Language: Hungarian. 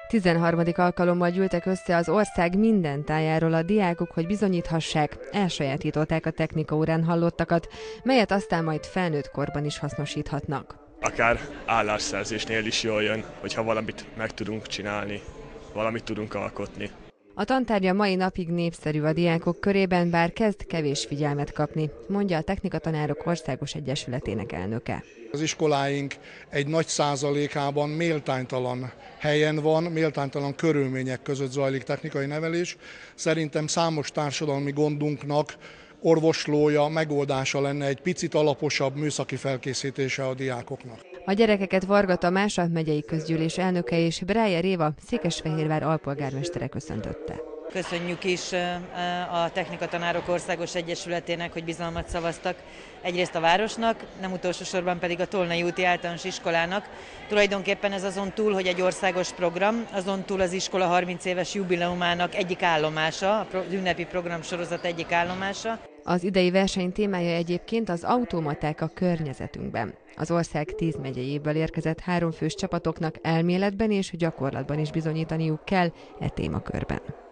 13. alkalommal gyűltek össze az ország minden tájáról a diákok, hogy bizonyíthassák, elsajátították a technikaórán hallottakat, melyet aztán majd felnőtt korban is hasznosíthatnak. Akár állásszerzésnél is jól jön, hogyha valamit meg tudunk csinálni, valamit tudunk alkotni. A tantárgya mai napig népszerű a diákok körében, bár kezd kevés figyelmet kapni, mondja a Technikatanárok Országos Egyesületének elnöke. Az iskoláink egy nagy százalékában méltánytalan helyen van, méltánytalan körülmények között zajlik technikai nevelés. Szerintem számos társadalmi gondunknak orvoslója, megoldása lenne egy picit alaposabb műszaki felkészítése a diákoknak. A gyerekeket Varga Tamás, a megyei közgyűlés elnöke és Brájer Éva, Székesfehérvár alpolgármestere köszöntötte. Köszönjük is a Technikatanárok Országos Egyesületének, hogy bizalmat szavaztak egyrészt a városnak, nem utolsó sorban pedig a Tolnai úti általános iskolának. Tulajdonképpen ez azon túl, hogy egy országos program, azon túl az iskola 30 éves jubileumának egyik állomása, az ünnepi programsorozat egyik állomása. Az idei verseny témája egyébként az automaták a környezetünkben. Az ország 10 megyeiéből érkezett 3 fős csapatoknak elméletben és gyakorlatban is bizonyítaniuk kell e témakörben.